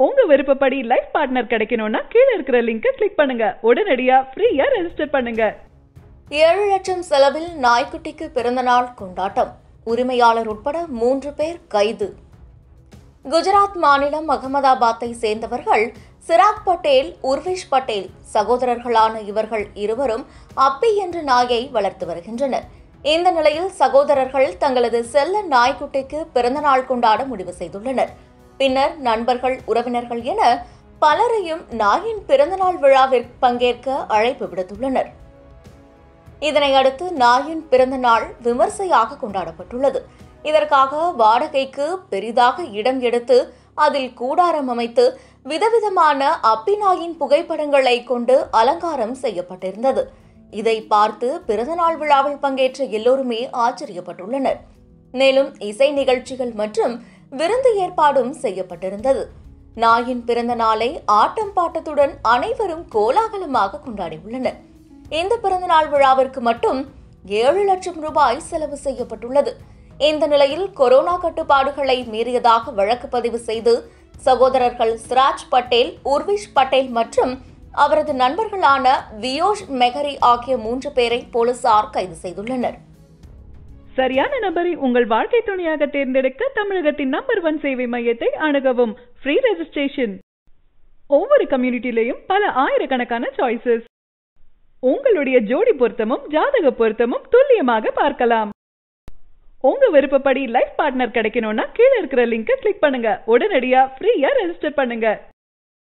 உங்க விருப்பப்படி life partner கிடைக்கணும்னா கீழ இருக்கிற லிங்கை கிளிக் பண்ணுங்க. உடனடியா ஃப்ரீயா ரெஜிஸ்டர் பண்ணுங்க. 7 லட்சம் செலவில் நாய்க்குட்டிக்கு பிறந்தநாள் கொண்டாட்டம். உரிமையாளர் உட்பட 3 பேர் கைது. குஜராத் மாநிலம் அகமதாபாத்தை சேர்ந்தவர்கள் சிராக் பட்டேல், உர்விஷ் பட்டேல் சகோதரர்களான இவர்கள் இருவரும் அப்பி என்ற நாயை வளர்த்து வருகின்றனர். இந்த நிலையில் சகோதரர்கள் தங்களது செல்ல நாய்க்குட்டிக்கு பிறந்தநாள் கொண்டாட முடிவு செய்துள்ளனர். பின்னர் நண்பர்கள், உறவினர்கள் என பலரையும் நாயின் பிறந்தநாள் விழாவில் பங்கேற்க அழைப்பு விடுத்துள்ளனர். இதனையடுத்து நாயின் பிறந்த நாள் விமர்சையாக கொண்டாடப்பட்டுள்ளது. இதற்காக வாடகைக்கு பெரிதாக இடம் எடுத்து அதில் கூடாரம் அமைத்து விதவிதமான அப்பி நாயின் புகைப்படங்களை கொண்டு அலங்காரம் செய்யப்பட்டிருந்தது. இதை பார்த்து பிறந்தநாள் விழாவில் பங்கேற்ற எல்லோருமே ஆச்சரியப்பட்டுள்ளனர். மேலும் இசை நிகழ்ச்சிகள் மற்றும் விருந்து ஏற்பாடும் செய்யப்பட்டிருந்தது. நாயின் பிறந்த நாளை ஆட்டம் பாட்டத்துடன் அனைவரும் கோலாகலமாக கொண்டாடியுள்ளனர். இந்த பிறந்தநாள் விழாவிற்கு மட்டும் 7 லட்சம் ரூபாய் செலவு செய்யப்பட்டுள்ளது. இந்த நிலையில் கொரோனா கட்டுப்பாடுகளை மீறியதாக வழக்கு பதிவு செய்து சகோதரர்கள் சிராஜ் பட்டேல், உர்விஷ் பட்டேல் மற்றும் அவரது நண்பர்களான வியோஷ் மெஹரி ஆகிய 3 பேரை போலீசார் கைது செய்துள்ளனர். சரியான நபரை உங்கள் வாழ்க்கை துணையாக தேர்ந்தெடுக்க தமிழகத்தின் நம்பர் 1 சேவை மையத்தை அணுகவும். Free registration. ஒவ்வொரு கம்யூனிட்டிலையும் பல ஆயிரக்கணக்கான சாய்ஸஸ். உங்களுடைய ஜோடி பொருத்தமும் ஜாதக பொருத்தமும் துல்லியமாக பார்க்கலாம். உங்க விருப்பப்படி லைஃப் பார்ட்னர் கிடைக்கணும்னா கீழ இருக்கிற லிங்கை கிளிக் பண்ணுங்க. உடனடியா ஃப்ரீயா ரெஜிஸ்டர் பண்ணுங்க.